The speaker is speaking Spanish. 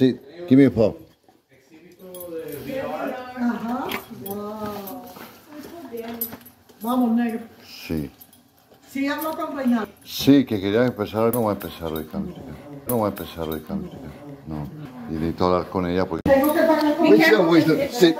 Sí, give me a paw. Ajá. Wow. Vamos, negro. Sí. Sí, hablo con Reinaldo. Sí, que quería empezar, no voy a empezar hoy country. No voy a empezar hoy country. No. Y necesito hablar con ella porque... Tengo que pagar con Sí.